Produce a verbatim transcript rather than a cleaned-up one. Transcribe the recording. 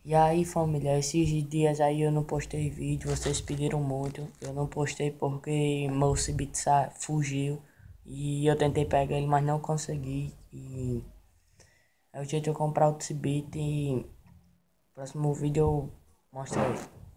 E aí, família, esses dias aí eu não postei vídeo, vocês pediram muito. Eu não postei porque meu Cibit sa- fugiu e eu tentei pegar ele, mas não consegui. E é o jeito de eu comprar outro Cibit e próximo vídeo eu mostro aí.